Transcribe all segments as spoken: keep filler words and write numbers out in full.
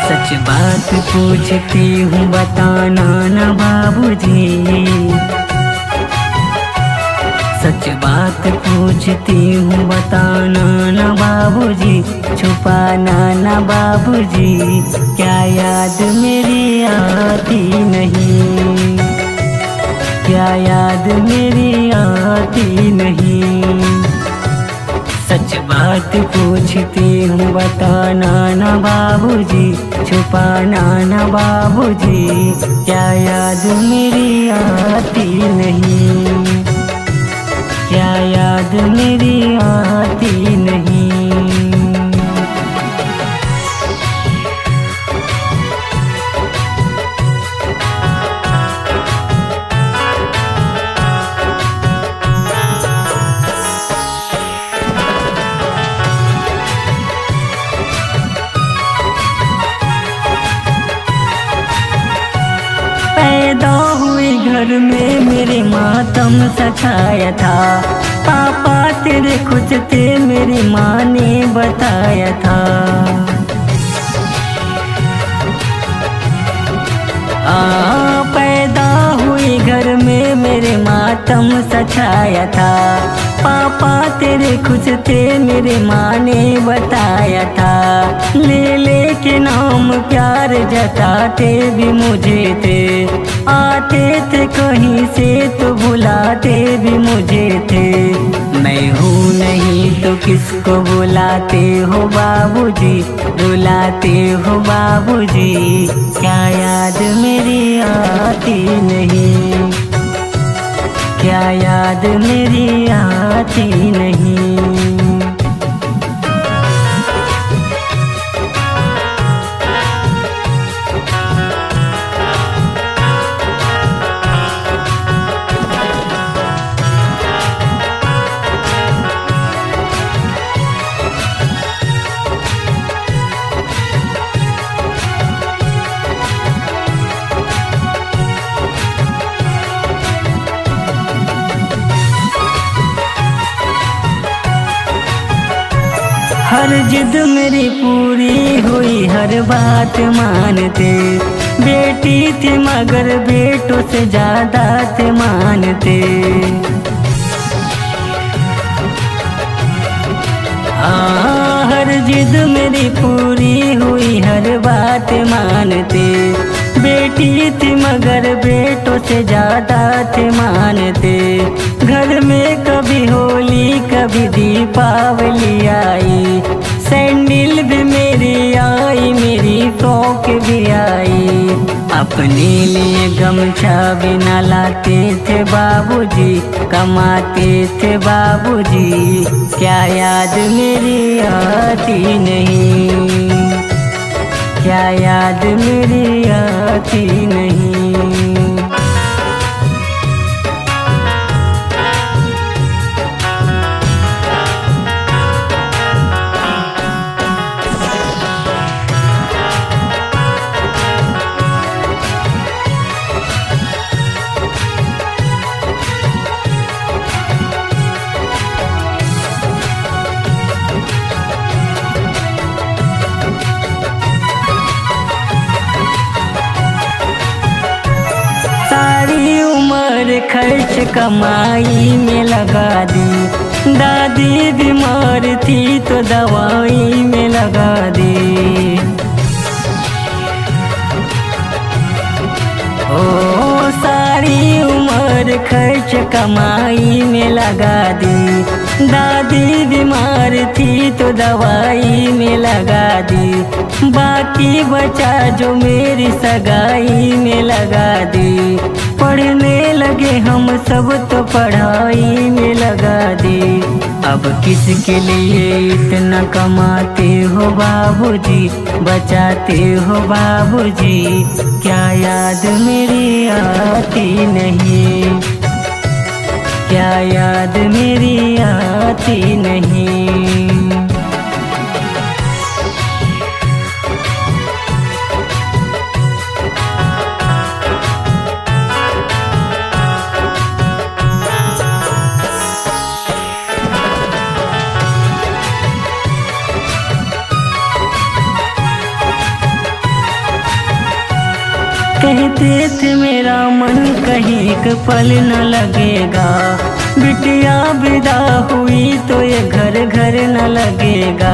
सच बात पूछती हूँ बताना ना बाबूजी, सच बात पूछती हूँ बताना ना बाबूजी, छुपाना ना बाबूजी, क्या याद मेरी आती नहीं, क्या याद मेरी आती नहीं। सच बात पूछती हूँ बताना ना बाबूजी, छुपाना ना बाबूजी, क्या याद मेरी आती नहीं, क्या याद मेरी आती नहीं। पैदा हुए घर में मेरे मातम सछाया था, पापा तेरे खुश थे मेरी माँ ने बताया था। आ, पैदा हुए घर में मेरे मातम सछाया था, पापा तेरे खुश थे मेरे माँ ने बताया था। ले ले के नाम प्यार जताते भी मुझे थे, आते थे कहीं से तो बुलाते भी मुझे थे। मैं हूँ नहीं तो किसको बुलाते हो बाबूजी, रुलाते हो बाबूजी, क्या याद मेरी आती नहीं, क्या याद मेरी आती नहीं। हर जिद मेरी पूरी हुई, हर बात मानते, बेटी थी मगर बेटों से ज्यादा थे मानते। हाँ, हर जिद मेरी पूरी हुई, हर बात मानते, बेटी थी मगर बेटों से ज्यादा थे मानते। घर में कभी होली कभी दीपावली आई, सैंडल भी मेरी आई, मेरी फ्रॉक भी आई। अपने लिए गमछा भी न लाते थे बाबूजी, कमाते थे बाबूजी, क्या याद मेरी आती नहीं, क्या याद मेरी आती नहीं। सारी उम्र खर्च कमाई में लगा दी, दादी बीमार थी तो दवाई में लगा दी। ओ सारी उम्र खर्च कमाई में लगा दी, दादी बीमार थी तो दवाई में लगा दी। बाकी बचा जो मेरी सगाई में लगा दी, पढ़ने लगे हम सब तो पढ़ाई में लगा दी। अब किसके लिए इतना कमाते हो बाबूजी, बचाते हो बाबूजी, क्या याद मेरी आती नहीं, क्या याद मेरी आती नहीं। कहते थे मेरा मन कहीं एक पल न लगेगा, बिटिया विदा हुई तो ये घर घर न लगेगा।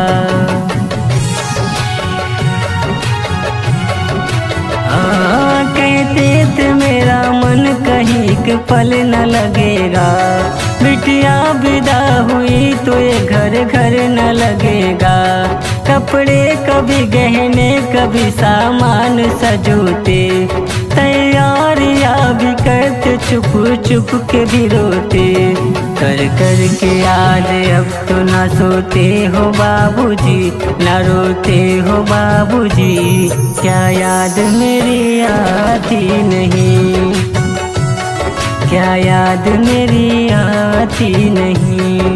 हाँ कहते थे मेरा मन कहीं एक पल न लगेगा, बिटिया विदा हुई तो ये घर घर न लगेगा। कपड़े कभी गहने कभी सामान सजोते, तैयारियां भी करते चुप चुप के भी रोते। कर कर के याद अब तो ना सोते हो बाबूजी, ना रोते हो बाबूजी। क्या याद मेरी आती नहीं, क्या याद मेरी आती नहीं।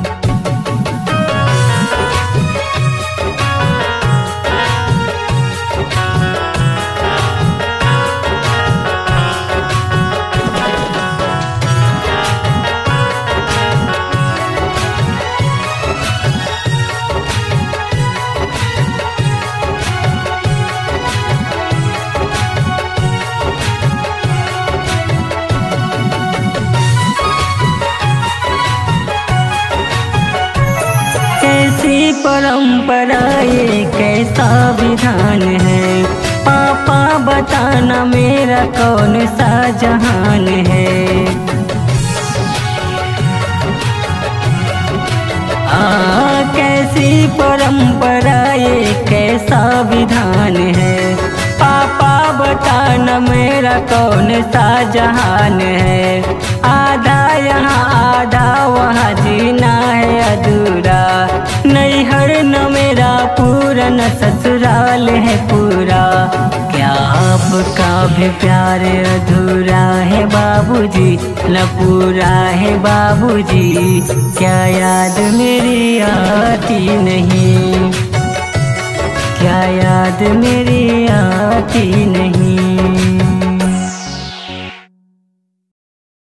कैसी परंपरा ये कैसा विधान है, पापा बताना मेरा कौन सा जहान है। आ कैसी परंपरा ये कैसा विधान है, पापा बताना मेरा कौन सा जहान है। आधा यहाँ आधा वहाँ जीना है अधूरा, नैहर न मेरा पूरा न ससुराल है पूरा। क्या आपका भी प्यार अधूरा है बाबूजी, न पूरा है बाबूजी। क्या याद मेरी आती नहीं, क्या याद मेरी आती नहीं।